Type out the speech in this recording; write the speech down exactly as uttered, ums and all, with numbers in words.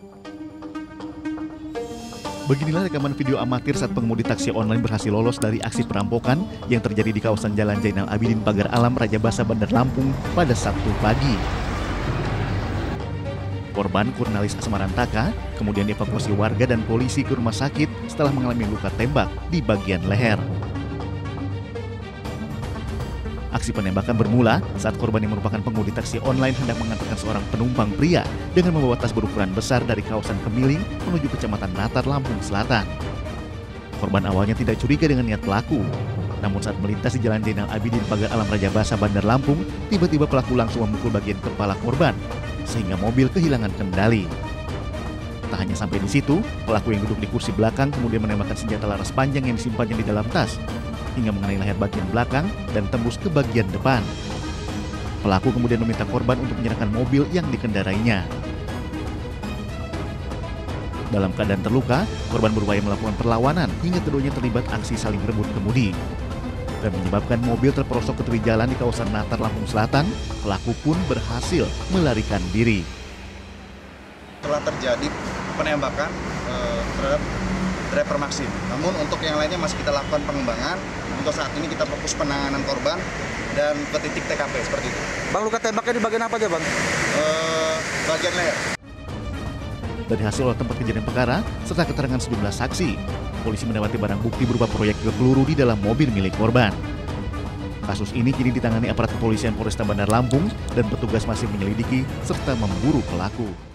Beginilah rekaman video amatir saat pengemudi taksi online berhasil lolos dari aksi perampokan yang terjadi di kawasan Jalan Zainal Abidin Pagar Alam Rajabasa Bandar Lampung pada Sabtu pagi. Korban Kurnalis Asmarantaka kemudian dievakuasi warga dan polisi ke rumah sakit setelah mengalami luka tembak di bagian leher. Aksi penembakan bermula saat korban yang merupakan pengemudi taksi online hendak mengantarkan seorang penumpang pria dengan membawa tas berukuran besar dari kawasan Kemiling menuju Kecamatan Natar, Lampung Selatan. Korban awalnya tidak curiga dengan niat pelaku, namun saat melintas di Jalan Zainal Abidin Pagar Alam Rajabasa Bandar Lampung, tiba-tiba pelaku langsung memukul bagian kepala korban sehingga mobil kehilangan kendali. Tak hanya sampai di situ, pelaku yang duduk di kursi belakang kemudian menembakkan senjata laras panjang yang disimpannya di dalam tas hingga mengenai leher bagian belakang dan tembus ke bagian depan. Pelaku kemudian meminta korban untuk menyerahkan mobil yang dikendarainya. Dalam keadaan terluka, korban berupaya melakukan perlawanan hingga keduanya terlibat aksi saling rebut kemudi dan menyebabkan mobil terperosok ke tepi jalan di kawasan Natar, Lampung Selatan. Pelaku pun berhasil melarikan diri. Telah terjadi penembakan eh, terhadap driver Maxim. Namun untuk yang lainnya masih kita lakukan pengembangan. Untuk saat ini kita fokus penanganan korban dan ke titik T K P seperti itu. Bang, luka tembaknya di bagian apa aja, Bang? Eh, bagian leher. Dari hasil olah tempat kejadian perkara serta keterangan sejumlah saksi, polisi mendapati barang bukti berupa proyektil peluru di dalam mobil milik korban. Kasus ini kini ditangani aparat kepolisian Polresta Bandar Lampung dan petugas masih menyelidiki serta memburu pelaku.